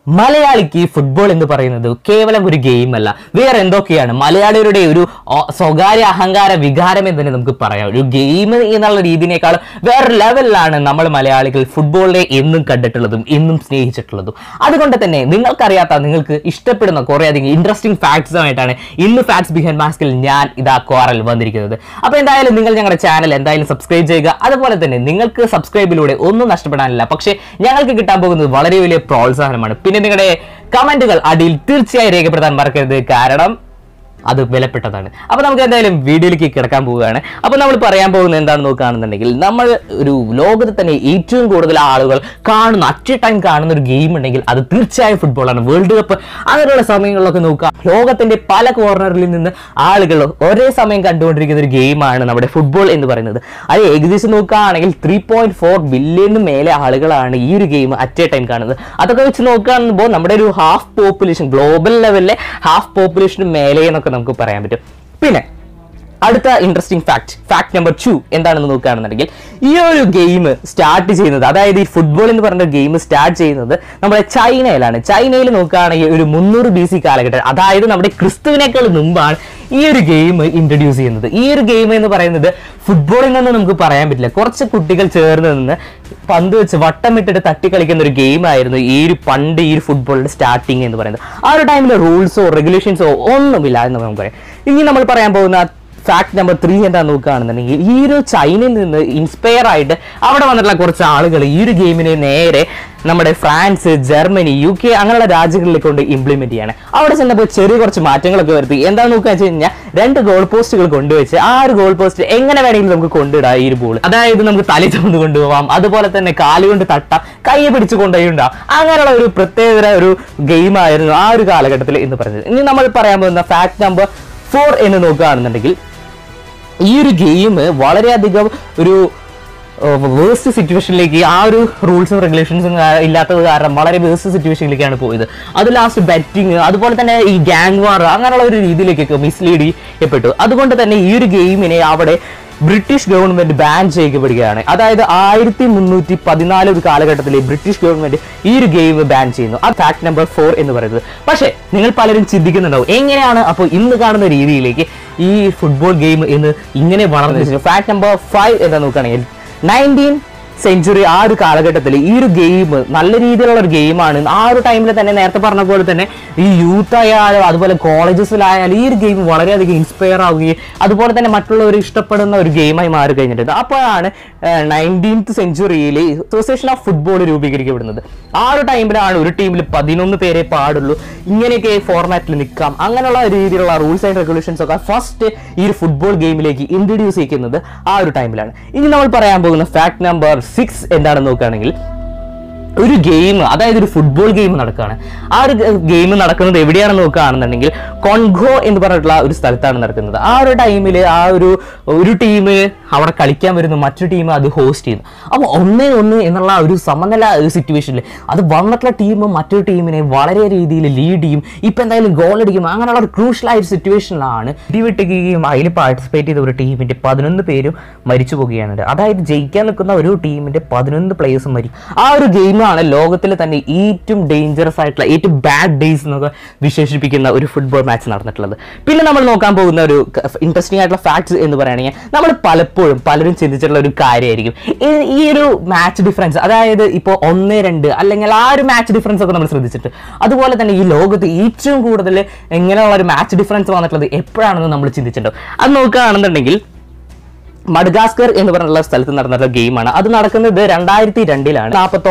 മലയാളിക്ക് ഫുട്ബോൾ എന്ന് പറയുന്നത് കേവലം ഒരു ഗെയിം അല്ല, വേറെ എന്തൊക്കെയാണ്. മലയാളികളുടെ ഒരു സ്വകാര്യ അഹങ്കാര വികാരം എന്ന് തന്നെ നമുക്ക് പറയാം. ഒരു ഗെയിം എന്നുള്ള രീതിയേക്കാൾ വേറെ ലെവലിലാണ് നമ്മൾ മലയാളികൾ ഫുട്ബോളിനെ എന്നും കണ്ടിട്ടുള്ളതും എന്നും സ്നേഹിച്ചിട്ടുള്ളതും. അതുകൊണ്ട് തന്നെ നിങ്ങൾക്കറിയാത്ത, നിങ്ങൾക്ക് ഇഷ്ടപ്പെടുന്ന കുറേയധികം ഇൻട്രസ്റ്റിംഗ് ഫാക്ട്സുമായിട്ടാണ് ഇന്ന് ഫാക്ട്സ് ബിഹൈൻഡ് മാസ്കിൽ ഞാൻ കോറൽ വന്നിരിക്കുന്നത്. അപ്പോൾ എന്തായാലും നിങ്ങൾ ഞങ്ങളുടെ ചാനൽ എന്തായാലും സബ്സ്ക്രൈബ് ചെയ്യുക. അതുപോലെ തന്നെ നിങ്ങൾക്ക് സബ്സ്ക്രൈബിലൂടെ ഒന്നും നഷ്ടപ്പെടാനില്ല, പക്ഷേ ഞങ്ങൾക്ക് കിട്ടാൻ പോകുന്നത് വളരെ വലിയ പ്രോത്സാഹനമാണ്. പിന്നെ നിങ്ങളുടെ കമന്റുകൾ അടിയിൽ തീർച്ചയായും രേഖപ്പെടുത്താൻ മറക്കരുത്, കാരണം അത് വിലപ്പെട്ടതാണ്. അപ്പോൾ നമുക്ക് എന്തായാലും വീഡിയോയിലേക്ക് കിടക്കാൻ പോവുകയാണ്. അപ്പോൾ നമ്മൾ പറയാൻ പോകുന്നത് എന്താണെന്ന് നോക്കുകയാണെന്നുണ്ടെങ്കിൽ, നമ്മൾ ഒരു ലോകത്ത് തന്നെ ഏറ്റവും കൂടുതൽ ആളുകൾ കാണുന്ന, അറ്റ് എ ടൈം കാണുന്ന ഒരു ഗെയിം ഉണ്ടെങ്കിൽ അത് തീർച്ചയായും ഫുട്ബോളാണ്. വേൾഡ് കപ്പ് അങ്ങനെയുള്ള സമയങ്ങളിലൊക്കെ നോക്കുക, ലോകത്തിന്റെ പല കോർണറിൽ നിന്ന് ആളുകൾ ഒരേ സമയം കണ്ടുകൊണ്ടിരിക്കുന്ന ഒരു ഗെയിമാണ് നമ്മുടെ ഫുട്ബോൾ എന്ന് പറയുന്നത്. അത് ഏകദേശം നോക്കുകയാണെങ്കിൽ 3.4 ബില്യണിന് മേലെ ആളുകളാണ് ഈ ഒരു ഗെയിം അറ്റ് എ ടൈം കാണുന്നത്. അതൊക്കെ വെച്ച് നോക്കുകയാണെന്നുമ്പോൾ നമ്മുടെ ഒരു ഹാഫ് പോപ്പുലേഷൻ, ഗ്ലോബൽ ലെവലിലെ ഹാഫ് പോപ്പുലേഷന് മേലെ എന്നൊക്കെ നമുക്ക് പറയാൻ പറ്റും. പിന്നെ അടുത്ത ഇൻട്രസ്റ്റിംഗ് ഫാക്ട് നമ്പർ 2 എന്താണെന്ന് നോക്കുകയാണെന്നുണ്ടെങ്കിൽ, ഈ ഒരു ഗെയിം സ്റ്റാർട്ട് ചെയ്യുന്നത്, അതായത് ഈ ഫുട്ബോൾ എന്ന് പറഞ്ഞ ഗെയിം സ്റ്റാർട്ട് ചെയ്യുന്നത് നമ്മുടെ ചൈനയിലാണ്. ചൈനയിൽ നോക്കുകയാണെങ്കിൽ ഒരു 300 BC കാലഘട്ടം, അതായത് നമ്മുടെ ക്രിസ്തുവിനേക്കാൾ മുമ്പാണ് ഈ ഒരു ഗെയിം ഇൻട്രൊഡ്യൂസ് ചെയ്യുന്നത്. ഈ ഒരു ഗെയിം എന്ന് പറയുന്നത് ഫുട്ബോളിൽ നിന്ന് നമുക്ക് പറയാൻ പറ്റില്ല, കുറച്ച് കുട്ടികൾ ചേർന്ന് നിന്ന് പന്ത് വെച്ച് വട്ടമിട്ടിട്ട് തട്ടി കളിക്കുന്ന ഒരു ഗെയിം ആയിരുന്നു ഈ ഒരു പണ്ട് ഈ ഒരു ഫുട്ബോളിന്റെ സ്റ്റാർട്ടിങ് എന്ന് പറയുന്നത്. ആ ഒരു ടൈമിൽ റൂൾസോ റെഗുലേഷൻസോ ഒന്നുമില്ല എന്ന് നമുക്ക് പറയാം. ഇനി നമ്മൾ പറയാൻ പോകുന്ന ഫാക്ട് നമ്പർ 3 എന്താ നോക്കുകയാണെന്നുണ്ടെങ്കിൽ, ഈ ഒരു ചൈനയിൽ നിന്ന് ഇൻസ്പയർ ആയിട്ട് അവിടെ വന്നിട്ടുള്ള കുറച്ച് ആളുകൾ ഈ ഒരു ഗെയിമിനെ നേരെ നമ്മുടെ ഫ്രാൻസ്, ജർമ്മനി, UK അങ്ങനെയുള്ള രാജ്യങ്ങളിലേക്ക് കൊണ്ട് ഇംപ്ലിമെന്റ് ചെയ്യാണ്. അവിടെ ചെന്നപ്പോൾ ചെറിയ കുറച്ച് മാറ്റങ്ങളൊക്കെ വരുത്തി. എന്താണെന്ന് നോക്കുക വെച്ച് കഴിഞ്ഞാൽ, 2 ഗോൾ പോസ്റ്റുകൾ കൊണ്ടുവച്ച് ആ ഒരു ഗോൾ പോസ്റ്റ് എങ്ങനെ വേണമെങ്കിലും നമുക്ക് കൊണ്ടിടാം. ഈ ഒരു ബോൾ, അതായത് നമുക്ക് തലയിൽ ചുമന്ന് കൊണ്ടുപോകാം, അതുപോലെ തന്നെ കാലുകൊണ്ട് തട്ടാം, കൈ പിടിച്ച് കൊണ്ടുപോയിണ്ടാവും. അങ്ങനെയുള്ള ഒരു പ്രത്യേക ഒരു ഗെയിം ആയിരുന്നു ആ ഒരു കാലഘട്ടത്തിൽ എന്ന് പറയുന്നത്. ഇനി നമ്മൾ പറയാൻ പോകുന്ന ഫാക്ട് നമ്പർ 4 എന്ന് നോക്കുകയാണെന്നുണ്ടെങ്കിൽ, ഈ ഒരു ഗെയിം വളരെയധികം ഒരു വേഴ്സ്റ്റ് സിറ്റുവേഷനിലേക്ക്, ആ ഒരു റൂൾസും റെഗുലേഷൻസും ഇല്ലാത്തത് കാരണം വളരെ വേഴ്സ്റ്റ് സിറ്റുവേഷനിലേക്കാണ് പോയത്. അത് ലാസ്റ്റ് ബെറ്റിങ്, അതുപോലെ തന്നെ ഈ ഗ്യാങ് വാർ അങ്ങനെയുള്ള ഒരു രീതിയിലേക്കൊക്കെ മിസ്ലീഡ് ചെയ്യപ്പെട്ടു. അതുകൊണ്ട് തന്നെ ഈ ഒരു ഗെയിമിനെ അവിടെ ബ്രിട്ടീഷ് ഗവൺമെന്റ് ബാൻ ചെയ്യപ്പെടുകയാണ്. അതായത് 1314 ഒരു കാലഘട്ടത്തിൽ ബ്രിട്ടീഷ് ഗവൺമെന്റ് ഈ ഒരു ഗെയിം ബാൻ ചെയ്യുന്നു. ആ ഫാക്ട് നമ്പർ 4 എന്ന് പറയുന്നത്. പക്ഷേ നിങ്ങൾ പലരും ചിന്തിക്കുന്നുണ്ടാവും, എങ്ങനെയാണ് അപ്പോൾ ഇന്ന് കാണുന്ന രീതിയിലേക്ക് ഈ ഫുട്ബോൾ ഗെയിം എന്ന് ഇങ്ങനെ വളർന്നു? ഫാക്ട് നമ്പർ 5 എന്താ നോക്കുകയാണെങ്കിൽ, 19th സെഞ്ചുറി ആ ഒരു കാലഘട്ടത്തിൽ ഈ ഒരു ഗെയിം നല്ല രീതിയിലുള്ള ഒരു ഗെയിമാണ്. ആ ഒരു ടൈമിൽ തന്നെ നേരത്തെ പറഞ്ഞ പോലെ തന്നെ ഈ യൂത്ത് ആയാലും അതുപോലെ കോളേജസിലായാലും ഈ ഒരു ഗെയിം വളരെയധികം ഇൻസ്പയർ ആവുകയും അതുപോലെ തന്നെ മറ്റുള്ളവർ ഇഷ്ടപ്പെടുന്ന ഒരു ഗെയിമായി മാറി കഴിഞ്ഞിട്ടുണ്ട്. അപ്പോഴാണ് 19th സെഞ്ചുറിയിൽ അസോസിയേഷൻ ഓഫ് ഫുട്ബോൾ രൂപീകരിക്കപ്പെടുന്നത്. ആ ഒരു ടൈമിലാണ് ഒരു ടീമിൽ 11 പേരെ പാടുള്ളൂ, ഇങ്ങനെയൊക്കെ ഫോർമാറ്റിൽ നിൽക്കാം, അങ്ങനെയുള്ള രീതിയിലുള്ള റൂൾസ് ആൻഡ് റെഗുലേഷൻസ് ഒക്കെ ഫസ്റ്റ് ഈ ഒരു ഫുട്ബോൾ ഗെയിമിലേക്ക് ഇൻട്രൊഡ്യൂസ് ചെയ്യുന്നത് ആ ഒരു ടൈമിലാണ്. ഇനി നമ്മൾ പറയാൻ പോകുന്ന ഫാക്ട് നമ്പർ 6 എന്താണെന്ന് നോക്കുകയാണെങ്കിൽ, ഒരു ഗെയിം, അതായത് ഒരു ഫുട്ബോൾ ഗെയിം നടക്കുകയാണ്. ആ ഒരു ഗെയിം നടക്കുന്നത് എവിടെയാണെന്ന് നോക്കുകയാണെന്നുണ്ടെങ്കിൽ, കോൺഗോ എന്ന് പറഞ്ഞിട്ടുള്ള ഒരു സ്ഥലത്താണ് നടക്കുന്നത്. ആ ഒരു ടൈമിൽ ആ ഒരു ടീം അവിടെ കളിക്കാൻ വരുന്നു, മറ്റൊരു ടീം അത് ഹോസ്റ്റ് ചെയ്യുന്നു. അപ്പോൾ 1-1 എന്നുള്ള ഒരു സമനില ഒരു സിറ്റുവേഷനിൽ അത് വന്നിട്ടുള്ള ടീം മറ്റൊരു ടീമിനെ വളരെ രീതിയിൽ ലീഡ് ചെയ്യും, ഇപ്പം എന്തായാലും ഗോൾ അടിക്കും. അങ്ങനെയുള്ള ഒരു ക്രൂഷ്യലായ ഒരു സിറ്റുവേഷനിലാണ് ഇടിവെട്ടുകയും അതിൽ പാർട്ടിസിപ്പേറ്റ് ചെയ്ത ഒരു ടീമിന്റെ 11 പേരും മരിച്ചു പോകുകയാണ്. അതായത് ജയിക്കാൻ നിൽക്കുന്ന ഒരു ടീമിന്റെ 11 പ്ലേയേഴ്സും മരിക്കും. ആ ഒരു ഗെയിം ആണ് ലോകത്തിൽ തന്നെ ഏറ്റവും ഡേഞ്ചറസ് ആയിട്ടുള്ള, ഏറ്റവും ബാഡ് ഡേയ്സ് എന്നൊക്കെ വിശേഷിപ്പിക്കുന്ന ഒരു ഫുട്ബോൾ മാച്ച് നടന്നിട്ടുള്ളത്. പിന്നെ നമ്മൾ നോക്കാൻ പോകുന്ന ഒരു ഇൻട്രസ്റ്റിംഗ് ആയിട്ടുള്ള ഫാക്ട്സ് എന്ന് പറയുകയാണെങ്കിൽ, നമ്മൾ പലരും ചിന്തിച്ചിട്ടുള്ള ഒരു കാര്യമായിരിക്കും ഈ ഒരു മാച്ച് ഡിഫറൻസ്. അതായത് ഇപ്പോൾ 1-2 അല്ലെങ്കിൽ ആ ഒരു മാച്ച് ഡിഫറൻസ് ഒക്കെ നമ്മൾ ശ്രദ്ധിച്ചിട്ട്, അതുപോലെ തന്നെ ഈ ലോകത്ത് ഏറ്റവും കൂടുതൽ എങ്ങനെയുള്ള ഒരു മാച്ച് ഡിഫറൻസ് വന്നിട്ടുള്ളത് എപ്പോഴാണെന്ന് നമ്മൾ ചിന്തിച്ചിട്ടുണ്ടോ? അത് നോക്കുകയാണെന്നുണ്ടെങ്കിൽ, മഡഗാസ്കർ എന്ന് പറഞ്ഞിട്ടുള്ള സ്ഥലത്ത് നടന്നിട്ടുള്ള ഗെയിമാണ്. അത് നടക്കുന്നത് 2002-ലാണ്.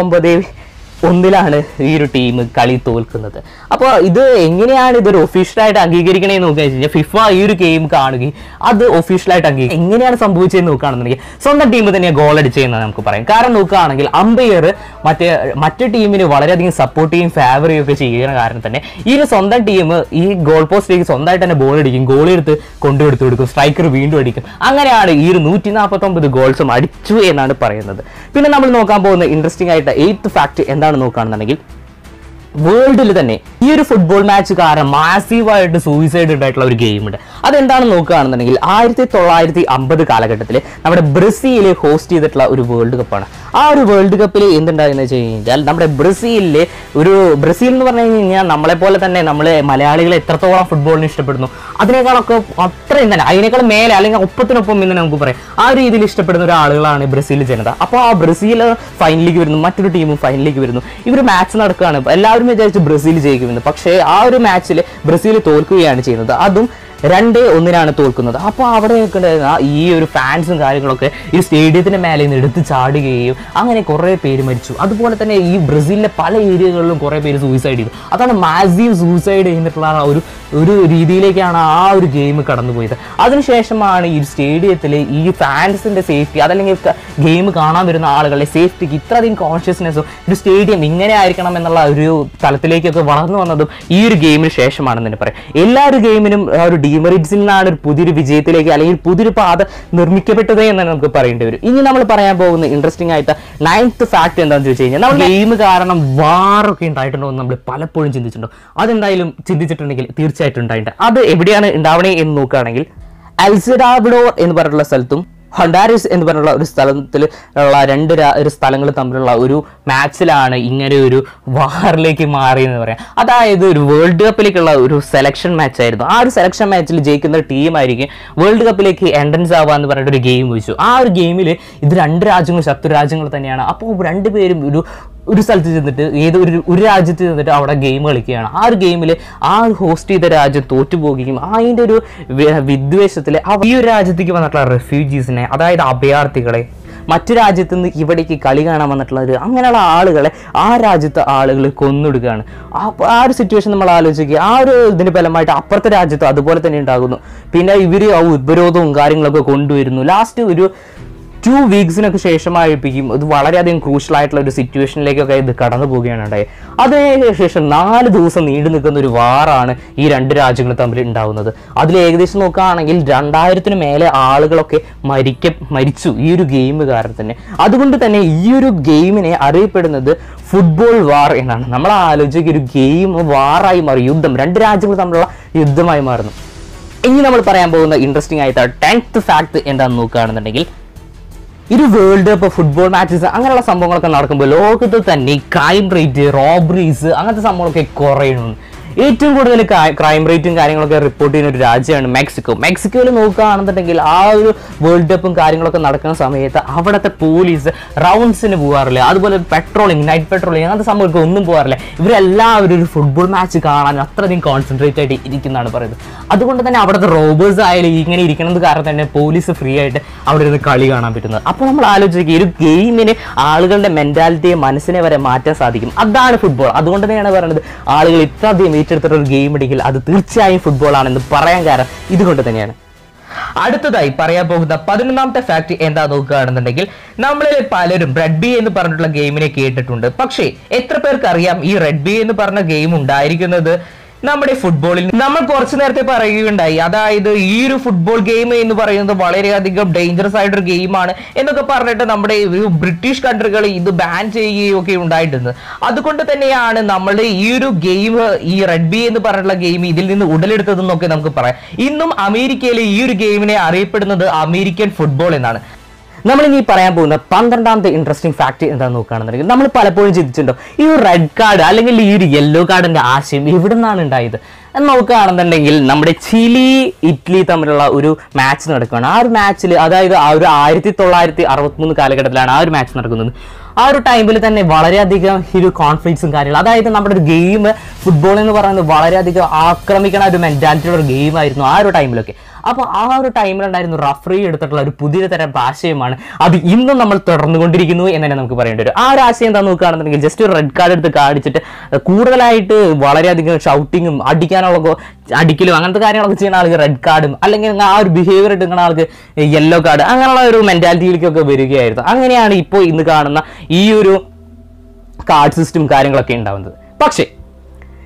49-1 ഈ ഒരു ടീം കളി തോൽക്കുന്നത്. അപ്പോൾ ഇത് എങ്ങനെയാണ് ഇതൊരു ഒഫീഷ്യലായിട്ട് അംഗീകരിക്കണേന്ന് നോക്കുക വെച്ച് കഴിഞ്ഞാൽ, ഫിഫ ഈ ഒരു ഗെയിം കാണുകയും അത് ഒഫീഷ്യലായിട്ട് എങ്ങനെയാണ് സംഭവിച്ചതെന്ന് നോക്കുകയാണെന്നുണ്ടെങ്കിൽ, സ്വന്തം ടീം തന്നെ ഗോൾ അടിച്ചതെന്ന് നമുക്ക് പറയാം. കാരണം നോക്കുകയാണെങ്കിൽ അമ്പയർ മറ്റു ടീമിന് വളരെയധികം സപ്പോർട്ട് ചെയ്യും, ഫേവർ ചെയ്യുകയൊക്കെ ചെയ്യുന്ന കാരണം തന്നെ ഈ ഒരു സ്വന്തം ടീം ഈ ഗോൾ പോസ്റ്റിലേക്ക് സ്വന്തമായിട്ട് തന്നെ ബോൾ അടിക്കും, ഗോൾ എടുത്ത് കൊണ്ടുകൊടുത്തു കൊടുക്കും, സ്ട്രൈക്കർ വീണ്ടും അടിക്കും. അങ്ങനെയാണ് ഈ ഒരു 149 ഗോൾസും അടിച്ചു എന്നാണ് പറയുന്നത്. പിന്നെ നമ്മൾ നോക്കാൻ പോകുന്ന ഇൻട്രസ്റ്റിംഗ് ആയിട്ട് 8th ഫാക്ട് എന്താണെന്ന് നോക്കുകയാണെന്നുണ്ടെങ്കിൽ, വേൾഡിൽ തന്നെ ഈ ഒരു ഫുട്ബോൾ മാച്ച് കാരണം മാസീവായിട്ട് സൂയിസൈഡ് ഉണ്ടായിട്ടുള്ള ഒരു ഗെയിം ഉണ്ട്. അതെന്താണെന്ന് നോക്കുകയാണെന്നുണ്ടെങ്കിൽ 1950 കാലഘട്ടത്തിൽ നമ്മുടെ ബ്രസീൽ ഹോസ്റ്റ് ചെയ്തിട്ടുള്ള ഒരു വേൾഡ് കപ്പാണ്. ആ ഒരു വേൾഡ് കപ്പിൽ എന്തുണ്ടായെന്ന് വെച്ച് കഴിഞ്ഞാൽ നമ്മുടെ ബ്രസീൽ എന്ന് പറഞ്ഞു കഴിഞ്ഞാൽ നമ്മളെപ്പോലെ തന്നെ നമ്മളെ മലയാളികളെ എത്രത്തോളം ഫുട്ബോളിന് ഇഷ്ടപ്പെടുന്നു അതിനേക്കാളൊക്കെ അത്രയും തന്നെ അതിനേക്കാൾ മേലെ അല്ലെങ്കിൽ ഒപ്പത്തിനൊപ്പം എന്ന് നമുക്ക് പറയാം. ആ രീതിയിൽ ഇഷ്ടപ്പെടുന്ന ഒരാളുകളാണ് ബ്രസീൽ ജനത. അപ്പോൾ ആ ബ്രസീൽ ഫൈനലിലേക്ക് വരുന്നു, മറ്റൊരു ടീമും ഫൈനലിലേക്ക് വരുന്നു. ഇവർ മാച്ച് നടക്കുകയാണ്, എല്ലാവരും വിചാരിച്ച് ബ്രസീൽ ജയിക്കുമെന്ന്. പക്ഷേ ആ ഒരു മാച്ചിൽ ബ്രസീൽ തോൽക്കുകയാണ് ചെയ്യുന്നത്. അതും 2-1 തോൽക്കുന്നത്. അപ്പോൾ അവിടെ ഈ ഒരു ഫാൻസും കാര്യങ്ങളൊക്കെ ഈ സ്റ്റേഡിയത്തിന്റെ മേലെ നിന്ന് എടുത്ത് ചാടുകയും അങ്ങനെ കുറേ പേര് മരിച്ചു. അതുപോലെ തന്നെ ഈ ബ്രസീലിലെ പല ഏരിയകളിലും കുറേ പേര് സൂയിസൈഡ് ചെയ്തു. അതാണ് മാസീവ് സൂയിസൈഡ് ചെയ്യുന്നിട്ടുള്ള ഒരു രീതിയിലേക്കാണ് ആ ഒരു ഗെയിം കടന്നുപോയത്. അതിനുശേഷമാണ് ഈ സ്റ്റേഡിയത്തിൽ ഈ ഫാൻസിന്റെ സേഫ്റ്റി അതല്ലെങ്കിൽ ഗെയിം കാണാൻ വരുന്ന ആളുകളുടെ സേഫ്റ്റിക്ക് ഇത്രയധികം കോൺഷ്യസ്നെസ്സും ഒരു സ്റ്റേഡിയം ഇങ്ങനെ ആയിരിക്കണം എന്നുള്ള ഒരു തലത്തിലേക്കൊക്കെ വളർന്നു വന്നതും ഈ ഒരു ഗെയിമിന് ശേഷമാണെന്ന് തന്നെ പറയാം. എല്ലാ ഒരു ഗെയിമിനും ഒരു ഡിമെറിറ്റ്സിൽ നിന്നാണ് ഒരു പുതിയൊരു വിജയത്തിലേക്ക് അല്ലെങ്കിൽ പുതിയൊരു പാത നിർമ്മിക്കപ്പെട്ടത് എന്ന് നമുക്ക് പറയേണ്ടി വരും. ഇനി നമ്മൾ പറയാൻ പോകുന്ന ഇൻട്രസ്റ്റിംഗ് ആയിട്ട് 9th ഫാക്ട് എന്താണെന്ന് ചോദിച്ചു കഴിഞ്ഞാൽ നമ്മൾ ഗെയിം കാരണം വാറൊക്കെ ഉണ്ടായിട്ടുണ്ടോ എന്ന് നമ്മൾ പലപ്പോഴും ചിന്തിച്ചിട്ടുണ്ടോ? അതെന്തായാലും ചിന്തിച്ചിട്ടുണ്ടെങ്കിൽ തീർച്ചയായിട്ടും ഉണ്ടായിട്ടുണ്ട്. അത് എവിടെയാണ് ഉണ്ടാവണേ എന്ന് നോക്കുകയാണെങ്കിൽ എൽസഡാവഡോർ എന്ന് പറഞ്ഞിട്ടുള്ള സ്ഥലത്തും ഹൊണ്ടാരിസ് എന്ന് പറഞ്ഞുള്ള ഒരു സ്ഥലത്തിൽ ഉള്ള രണ്ട് സ്ഥലങ്ങൾ തമ്മിലുള്ള ഒരു മാച്ചിലാണ് ഇങ്ങനെ ഒരു വാറിലേക്ക് മാറിയെന്ന് പറയാം. അതായത് ഒരു വേൾഡ് കപ്പിലേക്കുള്ള ഒരു സെലക്ഷൻ മാച്ച് ആയിരുന്നു. ആ ഒരു സെലക്ഷൻ മാച്ചിൽ ജയിക്കുന്ന ടീമായിരിക്കും വേൾഡ് കപ്പിലേക്ക് എൻട്രൻസ് ആവുക എന്ന് പറഞ്ഞിട്ട് ഒരു ഗെയിം വെച്ചു. ആ ഒരു ഗെയിമിൽ ഇത് 2 രാജ്യങ്ങളും ശത്രു രാജ്യങ്ങൾ തന്നെയാണ്. അപ്പോൾ 2 പേരും ഒരു സ്ഥലത്ത് ചെന്നിട്ട് ഒരു രാജ്യത്ത് ചെന്നിട്ട് അവിടെ ഗെയിം കളിക്കുകയാണ്. ആ ഒരു ഗെയിമിൽ ആ ഹോസ്റ്റ് ചെയ്ത രാജ്യം തോറ്റുപോകുകയും അതിൻ്റെ ഒരു വിദ്വേഷത്തിൽ ഈ ഒരു രാജ്യത്തേക്ക് വന്നിട്ടുള്ള റെഫ്യൂജീസിനെ അതായത് അഭയാർത്ഥികളെ മറ്റു രാജ്യത്തു നിന്ന് ഇവിടേക്ക് കളി കാണാൻ വന്നിട്ടുള്ള അങ്ങനെയുള്ള ആളുകളെ ആ രാജ്യത്തെ ആളുകൾ കൊന്നൊടുക്കുകയാണ്. ആ ഒരു സിറ്റുവേഷൻ നമ്മൾ ആലോചിക്കുക. ആ ഒരു ഇതിന് ഫലമായിട്ട് അപ്പുറത്തെ രാജ്യത്തും അതുപോലെ തന്നെ ഉണ്ടാകുന്നു. പിന്നെ ഇവർ ഉപരോധവും കാര്യങ്ങളൊക്കെ കൊണ്ടുവരുന്നു. ലാസ്റ്റ് ഒരു 2 വീക്സിനൊക്കെ ശേഷമായിരിക്കും ഇത് വളരെയധികം ക്രൂഷ്യൽ ആയിട്ടുള്ള ഒരു സിറ്റുവേഷനിലേക്കൊക്കെ ഇത് കടന്നു പോവുകയാണ് ഉണ്ടായത്. അതിനുശേഷം 4 ദിവസം നീണ്ടു നിൽക്കുന്ന ഒരു വാറാണ് ഈ 2 രാജ്യങ്ങൾ തമ്മിൽ ഉണ്ടാകുന്നത്. അതിൽ ഏകദേശം നോക്കുകയാണെങ്കിൽ 2000-ന് മേലെ ആളുകളൊക്കെ മരിച്ചു ഈ ഒരു ഗെയിം കാരണം തന്നെ. അതുകൊണ്ട് തന്നെ ഈ ഒരു ഗെയിമിനെ അറിയപ്പെടുന്നത് ഫുട്ബോൾ വാർ എന്നാണ്. നമ്മൾ ആലോചിക്കുക, ഒരു ഗെയിം വാറായി മാറി, യുദ്ധം 2 രാജ്യങ്ങൾ തമ്മിലുള്ള യുദ്ധമായി മാറുന്നു. ഇനി നമ്മൾ പറയാൻ പോകുന്ന ഇൻട്രസ്റ്റിംഗ് ആയിട്ട് 10th ഫാക്ട് എന്താണെന്ന് നോക്കുകയാണെന്നുണ്ടെങ്കിൽ ഒരു വേൾഡ് കപ്പ് ഫുട്ബോൾ മാച്ചസ് അങ്ങനെയുള്ള സംഭവങ്ങളൊക്കെ നടക്കുമ്പോൾ ലോകത്ത് തന്നെ ക്രൈം റേറ്റ്, റോബറീസ് അങ്ങനത്തെ സംഭവങ്ങളൊക്കെ കുറയുന്നു. ഏറ്റവും കൂടുതൽ ക്രൈം റേറ്റും കാര്യങ്ങളൊക്കെ റിപ്പോർട്ട് ചെയ്യുന്ന ഒരു രാജ്യമാണ് മെക്സിക്കോ. മെക്സിക്കോയിൽ നോക്കുകയാണെന്നുണ്ടെങ്കിൽ ആ ഒരു വേൾഡ് കപ്പും കാര്യങ്ങളൊക്കെ നടക്കുന്ന സമയത്ത് അവിടുത്തെ പോലീസ് റൗണ്ട്സിന് പോകാറില്ല. അതുപോലെ നൈറ്റ് പെട്രോളിങ് അങ്ങനത്തെ സംഭവങ്ങൾക്ക് ഒന്നും പോകാറില്ല. ഇവരെല്ലാവരും ഒരു ഫുട്ബോൾ മാച്ച് കാണാൻ അത്രയധികം കോൺസെൻട്രേറ്റ് ആയിട്ട് ഇരിക്കുന്നതാണ് പറയുന്നത്. അതുകൊണ്ട് തന്നെ അവിടുത്തെ റോബേഴ്സ് ആയാലും ഇങ്ങനെ ഇരിക്കുന്നത് കാരണം തന്നെ പോലീസ് ഫ്രീ ആയിട്ട് അവിടെ ഇരുന്ന് കളി കാണാൻ പറ്റുന്നത്. അപ്പോൾ നമ്മൾ ആലോചിക്കുക, ഒരു ഗെയിമിന് ആളുകളുടെ മെന്റാലിറ്റിയെ മനസ്സിനെ വരെ മാറ്റാൻ സാധിക്കും. അതാണ് ഫുട്ബോൾ. അതുകൊണ്ട് തന്നെയാണ് പറയുന്നത് ആളുകൾ ഇത്രയധികം ഏറ്റെടുത്തിട്ട് ഒരു ഗെയിം ഉണ്ടെങ്കിൽ അത് തീർച്ചയായും ഫുട്ബോൾ ആണെന്ന് പറയാൻ കാരണം ഇതുകൊണ്ട് തന്നെയാണ്. അടുത്തതായി പറയാൻ പോകുന്ന 11ാമത്തെ ഫാക്ട് എന്താ നോക്കുകയാണെന്നുണ്ടെങ്കിൽ നമ്മളിൽ പലരും റഗ്ബി എന്ന് പറഞ്ഞിട്ടുള്ള ഗെയിമിനെ കേട്ടിട്ടുണ്ട്. പക്ഷേ എത്ര പേർക്ക് അറിയാം ഈ റഗ്ബി എന്ന് പറഞ്ഞ ഗെയിം ഉണ്ടായിരിക്കുന്നത് നമ്മുടെ ഫുട്ബോളിൽ? നമ്മൾ കുറച്ചു നേരത്തെ പറയുകയുണ്ടായി, അതായത് ഈ ഒരു ഫുട്ബോൾ ഗെയിം എന്ന് പറയുന്നത് വളരെയധികം ഡേഞ്ചറസ് ആയിട്ടൊരു ഗെയിമാണ് എന്നൊക്കെ പറഞ്ഞിട്ട് നമ്മുടെ ബ്രിട്ടീഷ് കൺട്രികൾ ഇത് ബാൻ ചെയ്യുകയും ഒക്കെ ഉണ്ടായിട്ടുണ്ട്. അതുകൊണ്ട് തന്നെയാണ് നമ്മളുടെ ഈ ഒരു ഗെയിം, ഈ റഗ്ബി എന്ന് പറഞ്ഞിട്ടുള്ള ഗെയിം ഇതിൽ നിന്ന് ഉടലെടുത്തതെന്നൊക്കെ നമുക്ക് പറയാം. ഇന്നും അമേരിക്കയിലെ ഈ ഒരു ഗെയിമിനെ അറിയപ്പെടുന്നത് അമേരിക്കൻ ഫുട്ബോൾ എന്നാണ്. നമ്മളിനി പറയാൻ പോകുന്ന 12ാമത്തെ ഇൻട്രസ്റ്റിംഗ് ഫാക്ട് എന്താണെന്ന് നോക്കുകയാണെന്നുണ്ടെങ്കിൽ നമ്മൾ പലപ്പോഴും ചിന്തിച്ചിട്ടുണ്ടോ ഈ ഒരു റെഡ് കാർഡ് അല്ലെങ്കിൽ ഈ ഒരു യെല്ലോ കാർഡിന്റെ ആശയം എവിടെ നിന്നാണ് ഉണ്ടായത് എന്ന് നോക്കുകയാണെന്നുണ്ടെങ്കിൽ നമ്മുടെ ചിലി ഇറ്റലി തമ്മിലുള്ള ഒരു മാച്ച് നടക്കുകയാണ്. ആ ഒരു മാച്ചിൽ, അതായത് ആ ഒരു 1963 കാലഘട്ടത്തിലാണ് ആ ഒരു മാച്ച് നടക്കുന്നത്. ആ ഒരു ടൈമിൽ തന്നെ വളരെയധികം ഒരു കോൺഫ്ലിക്ട്സും കാര്യങ്ങളും, അതായത് നമ്മുടെ ഒരു ഗെയിം ഫുട്ബോൾ എന്ന് പറയുന്നത് വളരെയധികം ആക്രമിക്കണ ഒരു മെന്റാലിറ്റിയുള്ള ഒരു ഗെയിം ആയിരുന്നു ആ ഒരു ടൈമിലൊക്കെ. അപ്പോൾ ആ ഒരു ടൈമിലുണ്ടായിരുന്നു റഫറി എടുത്തിട്ടുള്ള ഒരു പുതിയ തരം ആശയമാണ്. അത് ഇന്നും നമ്മൾ തുടർന്നുകൊണ്ടിരിക്കുന്നു എന്ന് തന്നെ നമുക്ക് പറയേണ്ടി വരും. ആ ഒരു ആശയം എന്താ നോക്കുകയാണെന്നുണ്ടെങ്കിൽ ജസ്റ്റ് ഒരു റെഡ് കാർഡ് എടുത്ത് കാണിച്ചിട്ട് കൂടുതലായിട്ട് വളരെയധികം ഷൗട്ടിങ്ങും അടിക്കലും അങ്ങനത്തെ കാര്യങ്ങളൊക്കെ ചെയ്യുന്ന ആൾക്ക് റെഡ് കാർഡും, അല്ലെങ്കിൽ ആ ഒരു ബിഹേവിയർ എടുക്കുന്ന ആൾക്ക് യെല്ലോ കാർഡ്, അങ്ങനെയുള്ള ഒരു മെന്റാലിറ്റിയിലേക്കൊക്കെ വരികയായിരുന്നു. അങ്ങനെയാണ് ഇപ്പോൾ ഇന്ന് കാണുന്ന ഈ ഒരു കാർഡ് സിസ്റ്റം കാര്യങ്ങളൊക്കെ ഉണ്ടാവുന്നത്. പക്ഷേ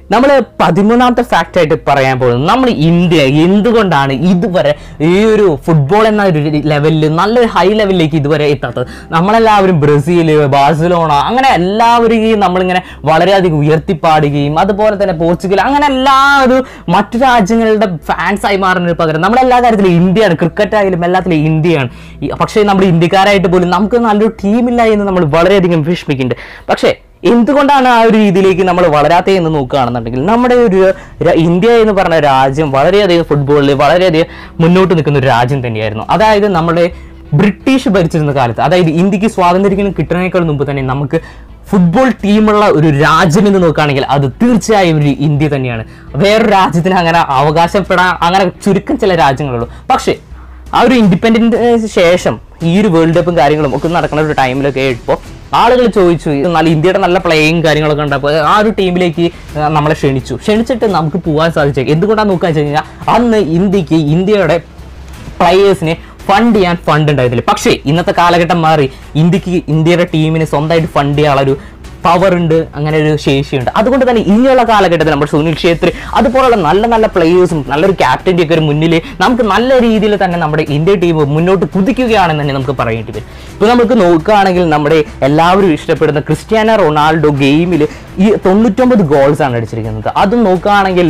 നമ്മൾ 13ാമത്തെ ഫാക്റ്റ് ആയിട്ട് പറയാൻ പോകുന്നത് നമ്മൾ ഇന്ത്യ എന്തുകൊണ്ടാണ് ഇതുവരെ ഈ ഒരു ഫുട്ബോൾ എന്ന ഒരു ലെവലിൽ നല്ലൊരു ഹൈ ലെവലിലേക്ക് ഇതുവരെ എത്താത്തത്. നമ്മളെല്ലാവരും ബ്രസീൽ, ബാഴ്സലോണ അങ്ങനെ എല്ലാവരെയും നമ്മളിങ്ങനെ വളരെയധികം ഉയർത്തിപ്പാടുകയും അതുപോലെ തന്നെ പോർച്ചുഗൽ അങ്ങനെ എല്ലാവരും മറ്റു രാജ്യങ്ങളുടെ ഫാൻസായി മാറുന്നതിന് പകരം നമ്മളെല്ലാ കാര്യത്തിലും ഇന്ത്യയാണ്. ക്രിക്കറ്റ് ആയാലും എല്ലാത്തിലും ഇന്ത്യയാണ്. പക്ഷേ നമ്മൾ ഇന്ത്യക്കാരായിട്ട് പോലും നമുക്ക് നല്ലൊരു ടീമില്ല എന്ന് നമ്മൾ വളരെയധികം വിഷമിക്കുന്നുണ്ട്. പക്ഷേ എന്തുകൊണ്ടാണ് ആ ഒരു രീതിയിലേക്ക് നമ്മൾ വളരാത്തത് എന്ന് നോക്കുകയാണെന്നുണ്ടെങ്കിൽ നമ്മുടെ ഒരു ഇന്ത്യ എന്ന് പറഞ്ഞ രാജ്യം വളരെയധികം ഫുട്ബോളിൽ വളരെയധികം മുന്നോട്ട് നിൽക്കുന്ന ഒരു രാജ്യം തന്നെയായിരുന്നു. അതായത് നമ്മുടെ ബ്രിട്ടീഷ് ഭരിച്ചിരുന്ന കാലത്ത്, അതായത് ഇന്ത്യക്ക് സ്വാതന്ത്ര്യം കിട്ടുന്നതിനേക്കാൾ മുമ്പ് തന്നെ നമുക്ക് ഫുട്ബോൾ ടീമുള്ള ഒരു രാജ്യം എന്ന് നോക്കുകയാണെങ്കിൽ അത് തീർച്ചയായും ഒരു ഇന്ത്യ തന്നെയാണ്. വേറൊരു രാജ്യത്തിന് അങ്ങനെ അവകാശപ്പെടാൻ അങ്ങനെ ചുരുക്കം ചില രാജ്യങ്ങളുള്ളൂ. പക്ഷേ ആ ഒരു ഇൻഡിപെൻഡൻസിന് ശേഷം ഈ ഒരു വേൾഡ് കപ്പും കാര്യങ്ങളും ഒക്കെ നടക്കുന്ന ഒരു ടൈമിലൊക്കെ ഇപ്പോൾ ആളുകൾ ചോദിച്ചു, നല്ല ഇന്ത്യയുടെ നല്ല പ്ലേയും കാര്യങ്ങളൊക്കെ ഉണ്ടായപ്പോൾ ആ ഒരു ടീമിലേക്ക് നമ്മളെ ക്ഷണിച്ചിട്ട് നമുക്ക് പോകാൻ സാധിച്ചേക്കും. എന്തുകൊണ്ടാണ് നോക്കുക വെച്ച് കഴിഞ്ഞാൽ അന്ന് ഇന്ത്യയുടെ പ്ലേയേഴ്സിനെ ഫണ്ട് ചെയ്യാൻ ഫണ്ട് ഉണ്ടായിരുന്നില്ല. പക്ഷേ ഇന്നത്തെ കാലഘട്ടം മാറി ഇന്ത്യയുടെ ടീമിനെ സ്വന്തമായിട്ട് ഫണ്ട് ചെയ്യാനുള്ളൊരു പവർ ഉണ്ട്, അങ്ങനെ ഒരു ശേഷിയുണ്ട്. അതുകൊണ്ട് തന്നെ ഇനിയുള്ള കാലഘട്ടത്തിൽ നമ്മുടെ സുനിൽ ഛേത്രി അതുപോലുള്ള നല്ല നല്ല പ്ലേയേഴ്സും നല്ലൊരു ക്യാപ്റ്റൻ്റെ ഒക്കെ ഒരു മുന്നിൽ നമുക്ക് നല്ല രീതിയിൽ തന്നെ നമ്മുടെ ഇന്ത്യ ടീം മുന്നോട്ട് കുതിക്കുകയാണെന്ന് തന്നെ നമുക്ക് പറയേണ്ടി വരും. ഇപ്പോൾ നമുക്ക് നോക്കുകയാണെങ്കിൽ നമ്മുടെ എല്ലാവരും ഇഷ്ടപ്പെടുന്ന ക്രിസ്ത്യാനോ റൊണാൾഡോ ഗെയിമിൽ ഈ 99 ഗോൾസാണ് അടിച്ചിരിക്കുന്നത്. അതും നോക്കുകയാണെങ്കിൽ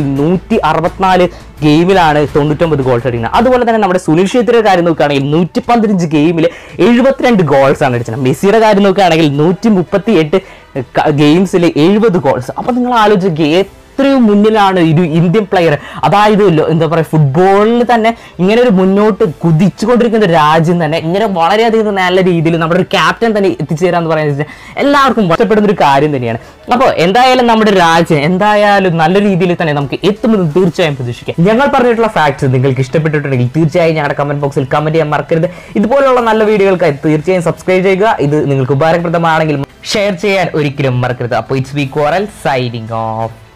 164 ഗെയിമിലാണ് 99 ഗോൾസ് അടിക്കുന്നത്. അതുപോലെ തന്നെ നമ്മുടെ സുനിൽ ഛേത്രിയുടെ കാര്യം നോക്കുകയാണെങ്കിൽ 115 ഗെയിമിൽ 72 ഗോൾസാണ് അടിച്ചത്. മെസ്സിയുടെ കാര്യം നോക്കുകയാണെങ്കിൽ 138 ഗെയിംസിൽ 70 ഗോൾസ്. അപ്പോൾ നിങ്ങൾ ആലോചിക്കുക എത്രയും മുന്നിലാണ് ഒരു ഇന്ത്യൻ പ്ലെയർ, അതായത് എന്താ പറയുക ഫുട്ബോളിൽ തന്നെ ഇങ്ങനെ ഒരു മുന്നോട്ട് കുതിച്ചുകൊണ്ടിരിക്കുന്ന ഒരു രാജ്യം തന്നെ ഇങ്ങനെ വളരെയധികം നല്ല രീതിയിൽ നമ്മുടെ ഒരു ക്യാപ്റ്റൻ തന്നെ എത്തിച്ചേരാന്ന് പറയുന്നത് എല്ലാവർക്കും ഇഷ്ടപ്പെടുന്ന ഒരു കാര്യം തന്നെയാണ്. അപ്പോൾ എന്തായാലും നമ്മുടെ രാജ്യം എന്തായാലും നല്ല രീതിയിൽ തന്നെ നമുക്ക് എത്തുമെന്ന് തീർച്ചയായും പ്രതീക്ഷിക്കാം. ഞങ്ങൾ പറഞ്ഞിട്ടുള്ള ഫാക്ട്സ് നിങ്ങൾക്ക് ഇഷ്ടപ്പെട്ടിട്ടുണ്ടെങ്കിൽ തീർച്ചയായും ഞങ്ങളുടെ കമന്റ് ബോക്സിൽ കമന്റ് ചെയ്യാൻ മറക്കരുത്. ഇതുപോലുള്ള നല്ല വീഡിയോകൾക്കായി തീർച്ചയായും സബ്സ്ക്രൈബ് ചെയ്യുക. ഇത് നിങ്ങൾക്ക് ഉപകാരപ്രദമാണെങ്കിൽ ഷെയർ ചെയ്യാൻ ഒരിക്കലും മറക്കരുത്. അപ്പോൾ it's V Coral signing of.